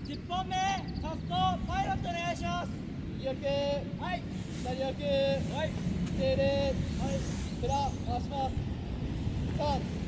10本目、滑走パイロットお願いします。 右奥、 はい。 左奥、 はい。 ステール、 はい。 プラ回します。3